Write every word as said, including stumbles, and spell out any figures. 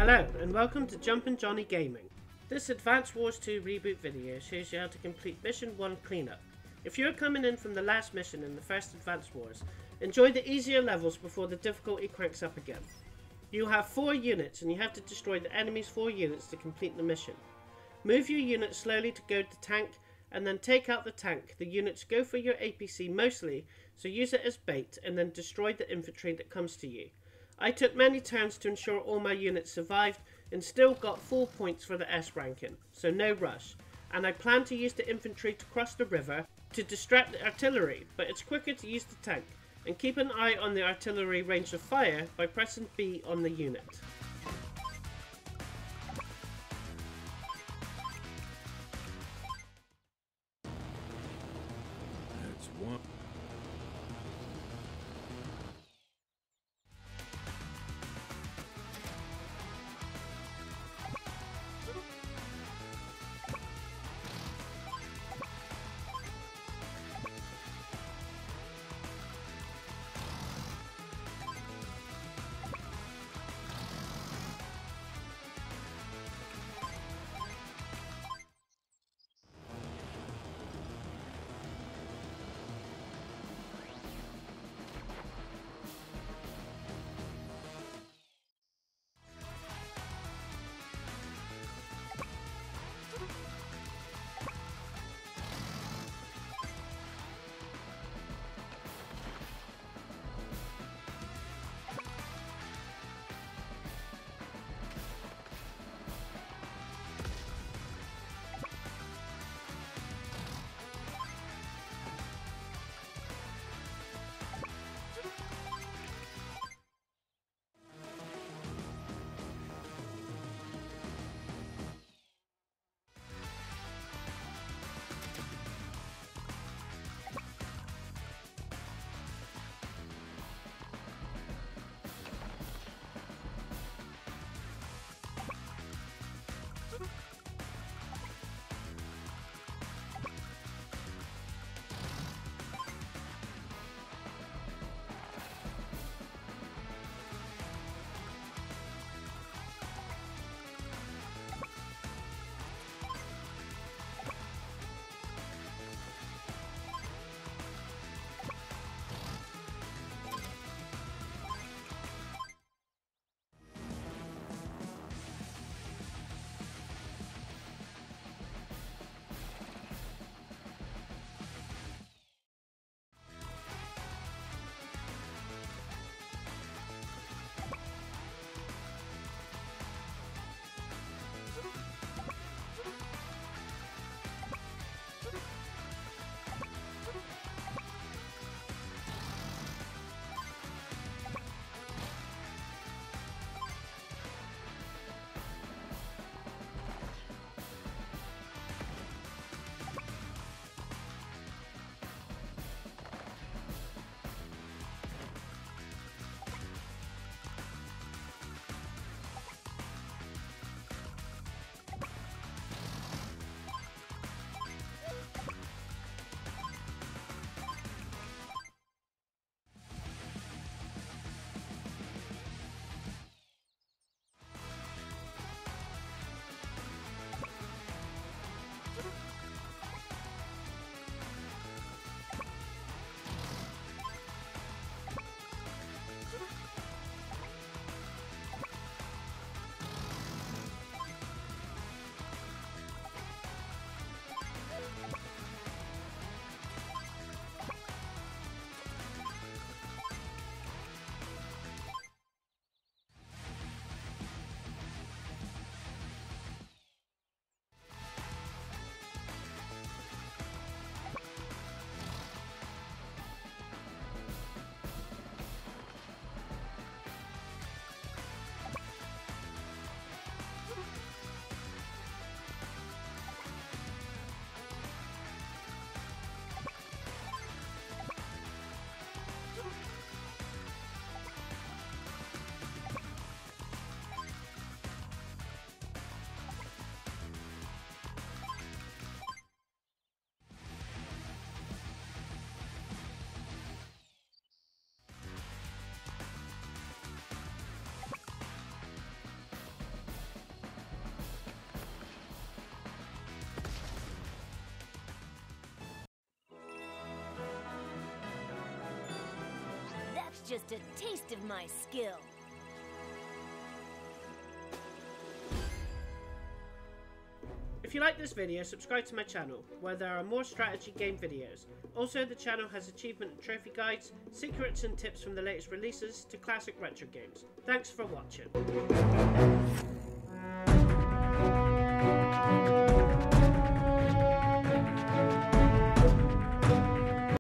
Hello and welcome to Jumpin' Johnny Gaming. This Advance Wars two Reboot video shows you how to complete Mission one Cleanup. If you're coming in from the last mission in the first Advance Wars, enjoy the easier levels before the difficulty cranks up again. You'll have four units and you have to destroy the enemy's four units to complete the mission. Move your unit slowly to go to the tank and then take out the tank. The units go for your A P C mostly, so use it as bait and then destroy the infantry that comes to you. I took many turns to ensure all my units survived and still got full points for the S ranking, so no rush. And I plan to use the infantry to cross the river to distract the artillery, but it's quicker to use the tank. And keep an eye on the artillery range of fire by pressing B on the unit. That's one. just a taste of my skill. If you like this video, subscribe to my channel, where there are more strategy game videos. Also, the channel has achievement and trophy guides, secrets and tips from the latest releases to classic retro games. Thanks for watching.